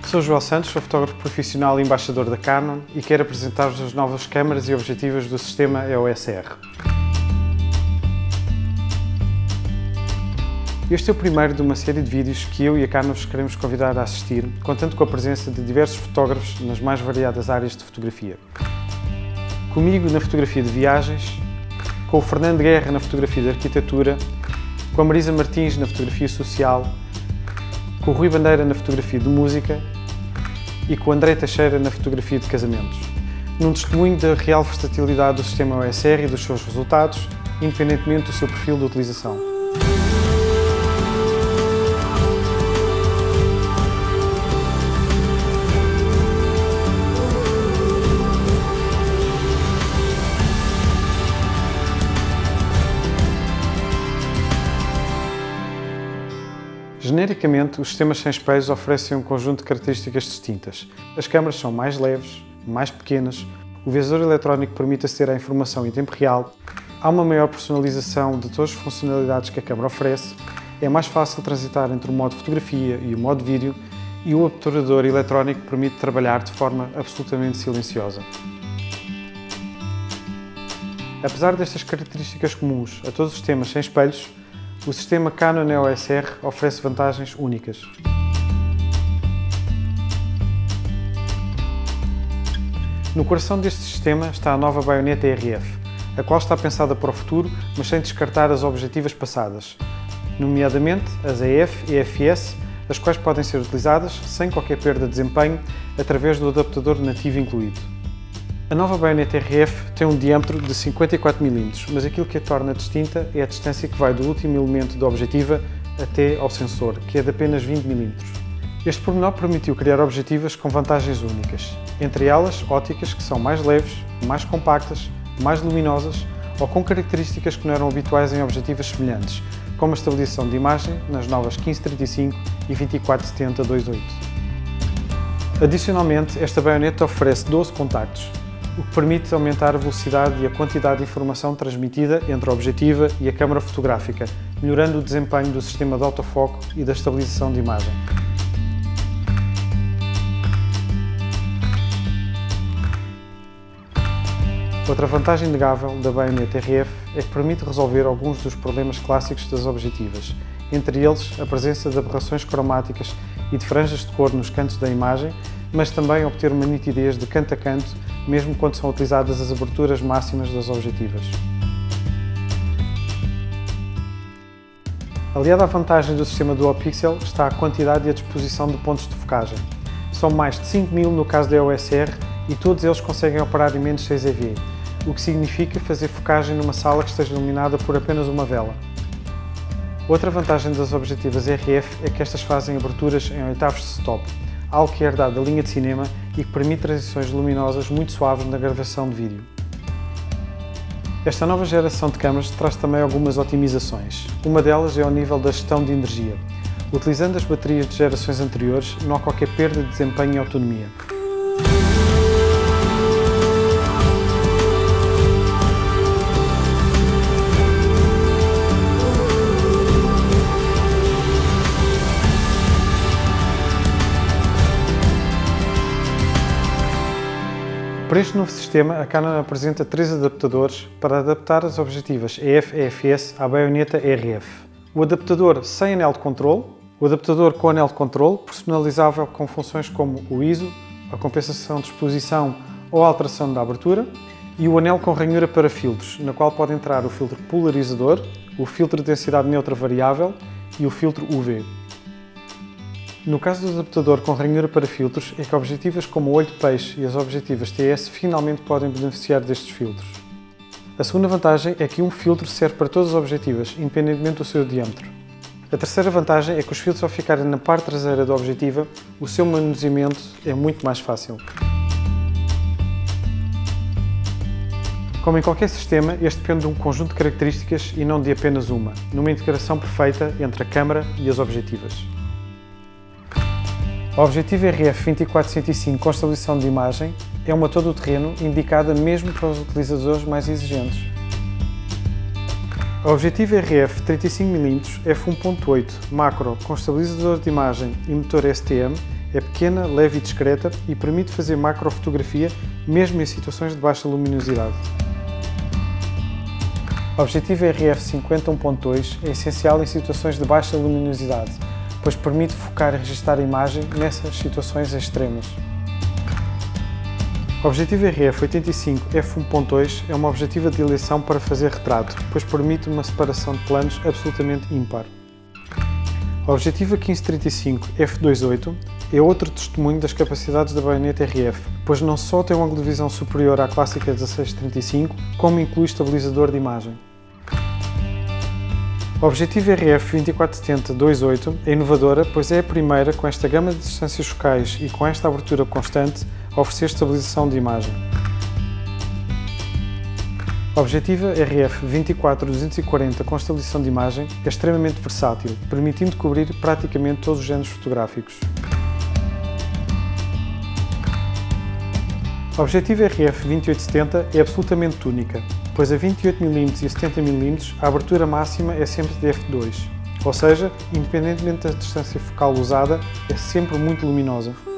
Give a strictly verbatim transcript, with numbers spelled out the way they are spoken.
Sou João Santos, sou fotógrafo profissional e embaixador da Canon e quero apresentar-vos as novas câmaras e objetivos do sistema E O S R. Este é o primeiro de uma série de vídeos que eu e a Canon vos queremos convidar a assistir, contando com a presença de diversos fotógrafos nas mais variadas áreas de fotografia. Comigo na fotografia de viagens, com o Fernando Guerra na fotografia de arquitetura, com a Marisa Martins na fotografia social, com o Rui Bandeira na fotografia de música e com o André Teixeira na fotografia de casamentos, num testemunho da real versatilidade do sistema E O S R e dos seus resultados, independentemente do seu perfil de utilização. Genericamente, os sistemas sem espelhos oferecem um conjunto de características distintas. As câmaras são mais leves, mais pequenas, o visor eletrónico permite aceder à informação em tempo real, há uma maior personalização de todas as funcionalidades que a câmara oferece, é mais fácil transitar entre o modo fotografia e o modo vídeo e o obturador eletrónico permite trabalhar de forma absolutamente silenciosa. Apesar destas características comuns a todos os sistemas sem espelhos, o sistema Canon E O S R oferece vantagens únicas. No coração deste sistema está a nova baioneta E R F, a qual está pensada para o futuro, mas sem descartar as objetivas passadas, nomeadamente as E F e E F S, as quais podem ser utilizadas sem qualquer perda de desempenho através do adaptador nativo incluído. A nova baioneta E R F tem um diâmetro de cinquenta e quatro milímetros, mas aquilo que a torna distinta é a distância que vai do último elemento da objetiva até ao sensor, que é de apenas vinte milímetros. Este pormenor permitiu criar objetivas com vantagens únicas, entre elas óticas que são mais leves, mais compactas, mais luminosas ou com características que não eram habituais em objetivas semelhantes, como a estabilização de imagem nas novas quinze trinta e cinco e vinte e quatro setenta dois ponto oito. Adicionalmente, esta baioneta oferece doze contactos, o que permite aumentar a velocidade e a quantidade de informação transmitida entre a objetiva e a câmara fotográfica, melhorando o desempenho do sistema de autofoco e da estabilização de imagem. Outra vantagem inegável da baioneta E R F é que permite resolver alguns dos problemas clássicos das objetivas, entre eles a presença de aberrações cromáticas e de franjas de cor nos cantos da imagem, mas também obter uma nitidez de canto a canto, mesmo quando são utilizadas as aberturas máximas das objetivas. Aliada à vantagem do sistema Dual Pixel está a quantidade e a disposição de pontos de focagem. São mais de cinco mil no caso da E O S R e todos eles conseguem operar em menos seis E V, o que significa fazer focagem numa sala que esteja iluminada por apenas uma vela. Outra vantagem das objetivas E R F é que estas fazem aberturas em oitavos de stop, algo que é herdado da linha de cinema e que permite transições luminosas muito suaves na gravação de vídeo. Esta nova geração de câmaras traz também algumas otimizações. Uma delas é ao nível da gestão de energia. Utilizando as baterias de gerações anteriores, não há qualquer perda de desempenho e autonomia. Para este novo sistema, a Canon apresenta três adaptadores para adaptar as objetivas E F e E F S à baioneta E R F. O adaptador sem anel de controle, o adaptador com anel de controle, personalizável com funções como o I S O, a compensação de exposição ou a alteração da abertura, e o anel com ranhura para filtros, na qual pode entrar o filtro polarizador, o filtro de densidade neutra variável e o filtro U V. No caso do adaptador com ranhura para filtros, é que objetivas como o olho de peixe e as objetivas T S finalmente podem beneficiar destes filtros. A segunda vantagem é que um filtro serve para todas as objetivas, independentemente do seu diâmetro. A terceira vantagem é que os filtros, ao ficarem na parte traseira da objetiva, o seu manuseamento é muito mais fácil. Como em qualquer sistema, este depende de um conjunto de características e não de apenas uma, numa integração perfeita entre a câmara e as objetivas. A objetiva E R F vinte e quatro cento e cinco com estabilização de imagem é uma todo-terreno indicada mesmo para os utilizadores mais exigentes. A objetiva R F trinta e cinco milímetros f um ponto oito macro com estabilizador de imagem e motor S T M É pequena, leve e discreta e permite fazer macrofotografia mesmo em situações de baixa luminosidade. O objetivo R F cinquenta um ponto dois é essencial em situações de baixa luminosidade, pois permite focar e registrar a imagem nessas situações extremas. O objetivo R F oitenta e cinco F um ponto dois é uma objetiva de eleição para fazer retrato, pois permite uma separação de planos absolutamente ímpar. O objetivo quinze trinta e cinco F vinte e oito é outro testemunho das capacidades da baioneta R F, pois não só tem um ângulo de visão superior à clássica dezasseis trinta e cinco, como inclui estabilizador de imagem. O objetivo R F vinte e quatro setenta dois ponto oito é inovadora, pois é a primeira com esta gama de distâncias focais e com esta abertura constante a oferecer estabilização de imagem. A objetiva R F vinte e quatro duzentos e quarenta com estabilização de imagem é extremamente versátil, permitindo cobrir praticamente todos os géneros fotográficos. A objetiva R F vinte e oito setenta é absolutamente única, pois a vinte e oito milímetros e a setenta milímetros a abertura máxima é sempre de F dois, ou seja, independentemente da distância focal usada, é sempre muito luminosa.